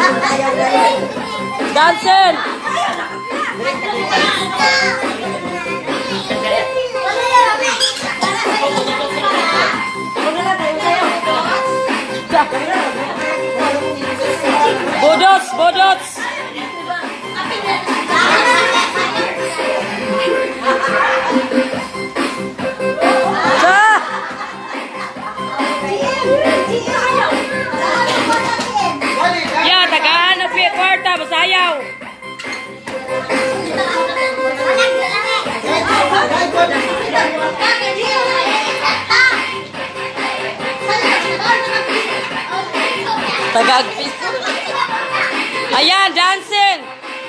Dancer! Bodots! Bodots! Ya, tagaan na piye kwarta, masayaw. Tagag. Ayan, dancing.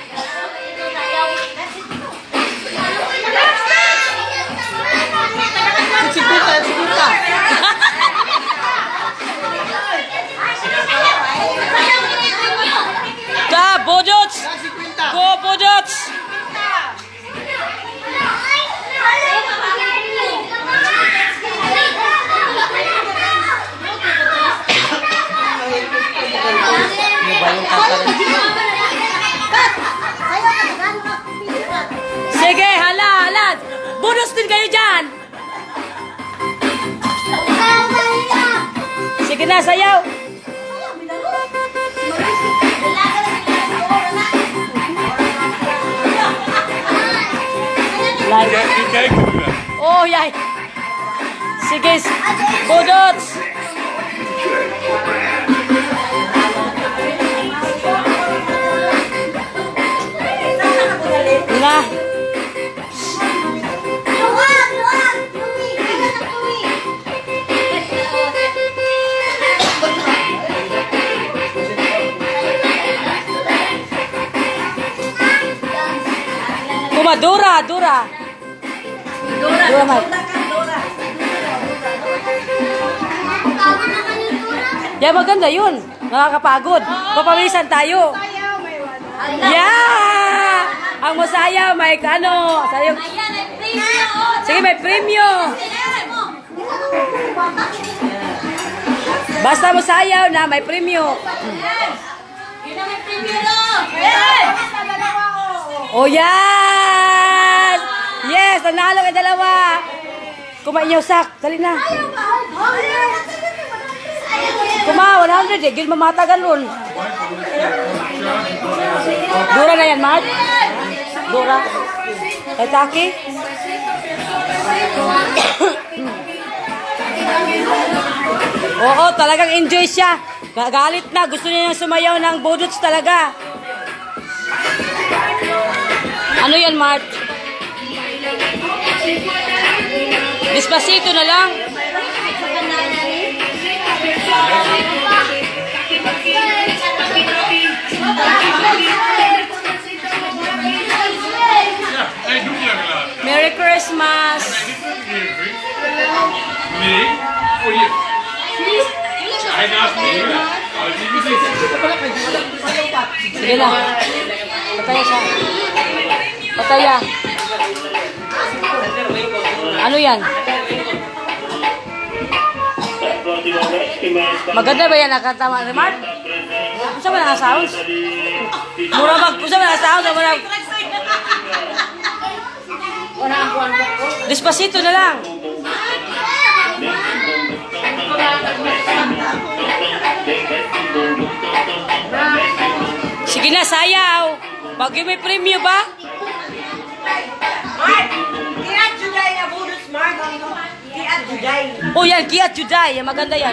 Ka, bodots. Go, bodots. Sige, hala, hala. Bonus din kayo dyan. Sige na, sayaw. Oh, yay. Sige, bodots. Nah. Dora, Dora. Dora, Mike. Ya, maganda yun. Nakakapagod. Papawisan tayo. Yeah! Ang masaya, may ano. Sige, may premyo. Basta masayaw na, may premyo. Yun na may premyo no. Oh, yes! Yes, nanalo kayo dalawa. Kumain niyo sak. Dali na. Kuma, 100 eh. Gil mamatagan ron. Dura na yan, Mark. Dura. Ay, Taki. Oo, talagang enjoy siya. Galit na. Gusto niya sumayaw ng bodots talaga. Ano yan, Mart? Despacito na lang. Merry Christmas. Nee, voor je. Hij naast me. Sige na. Pataya siya. Pataya. Ano yan? Maganda ba yan? Nakatama ni Mark? Pusa ba na sounds? Mura mag... Pusa ba na sounds? Despacito na lang. Sige na, sayaw. Bagay may premyo ba? Mark, kiat juday na bonus, Mark. Kiat juday. Oh, yan, kiat juday. Maganda yan.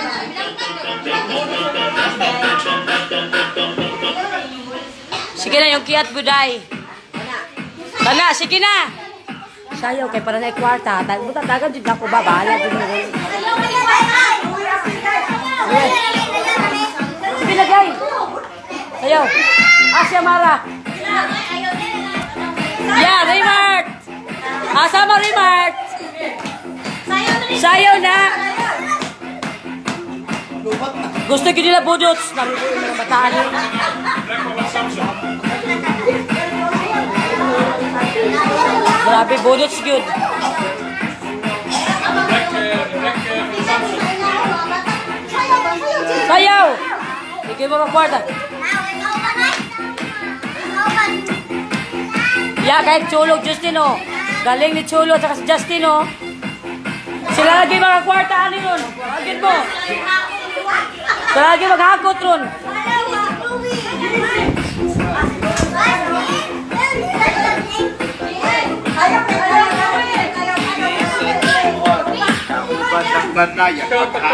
Sige na, yung kiat buday. Tana, sige na. Sayaw, kay para na kwarta. Dagan din ako ba? Bahala din mo. Sige na, guys. Sayaw. Asya Mara. Yeah, Raymart. Sama Raymart. Sayaw na. Gusto ko nila budots. Nalubuin mga bataan. Grabe, budots good. Sayaw. Ikaw mga kwarta. Ya, kahit Chulo, Justin, oh. Galing ni Chulo, saka si Justin, oh. Sila lagi mga kwarta, ano yun? Agad mo. Sila lagi maghakot ron. Bandaya,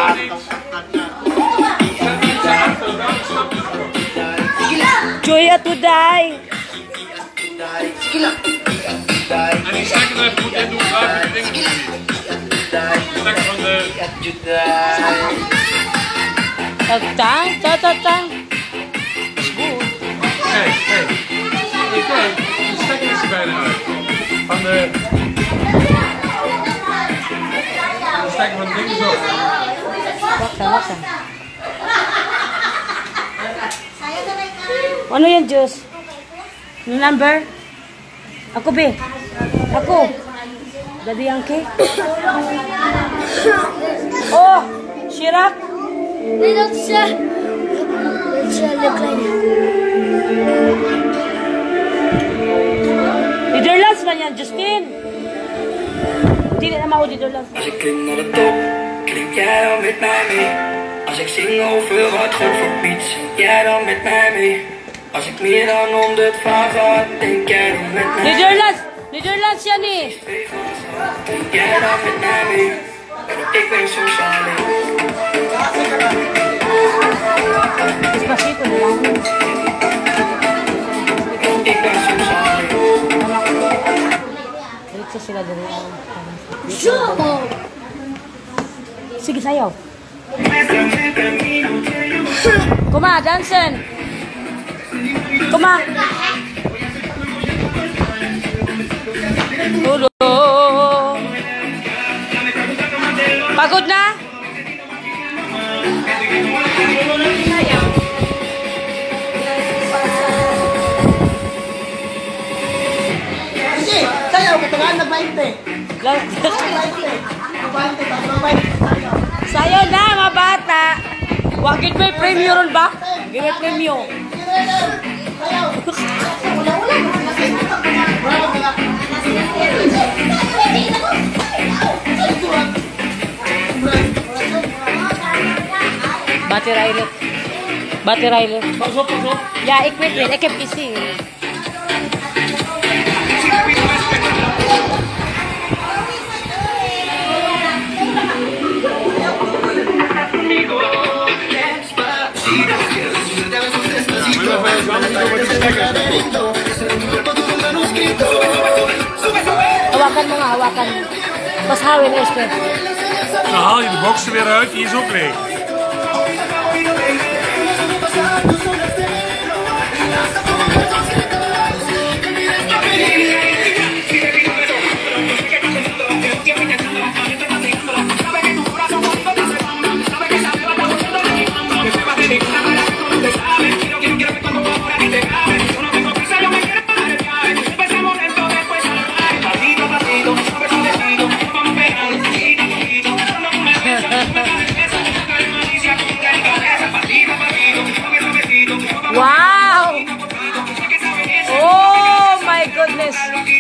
Joy at Uday. En die stekker er even goed in doen, waar heb je die dingen voor die? Stekker van de... Tatang, tatang. Is goed. Kijk, kijk. Kijk, de stekker is er bijna uit. Van de... De stekker van de dingen zo. Wacht. Ano yan, Diyos? Ano number? Ako, be. Ako. Daddy Yankee. Oh, Shirak. Nee, dat is de kleine. Nederlands man yan, Justin. Hindi naman ako Nederlands. Als ik klim naar de top, klim jij dan met mij mee. Als ik zing over wat God verbiedt, zing jij dan met mij mee. Als ik meer dan 100 vragen had, denk jij dan met mij mee. Nederlands yan eh. Denk jij dan met mij mee. Ik ben zo saai. Despacito na lang. Ik ben zo saai. Diretso sila dali. Sige, sayaw. Kuma, dansen. Kuma. Tulong. Pagod na? Sige, sayaw, katagaan na 20. Sayaw na, mga bata. Wakit may premyo ron ba? Wakit may premyo. Battery lift. Pas op, pas op. Ja, ik weet het. Ik heb gezien. Hawakan mo nga, hawakan. Pas hawin, Esther. Dan haal je de box er weer uit, die is ook leeg. Wow! Oh my goodness!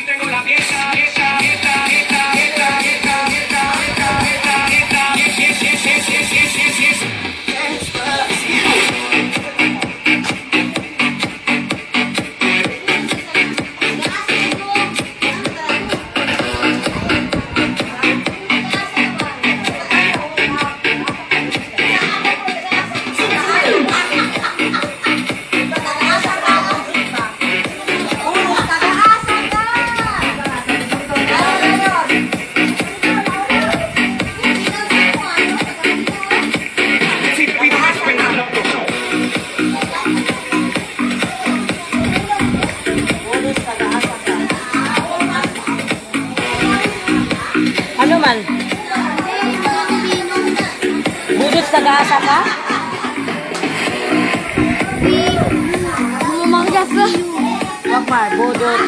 Ano man? Budot sa gasa ka? Mama ka. Wag ma, budot.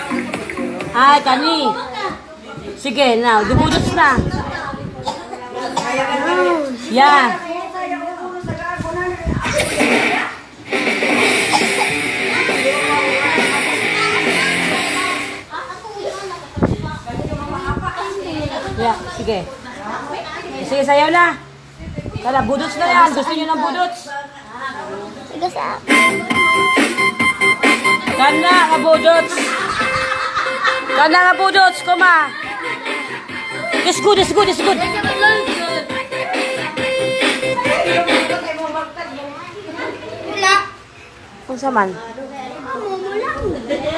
Ay, kani. Sige, now, dubudot na. Yeah. Yeah, sige. Sige, sayaw na. Tara, budots na yan. Gusto nyo ng budots? Tigas ah. Kana nga budots. Kana nga budots, kuma. It's good, it's good, it's good. Wala. Kung saman. Wala.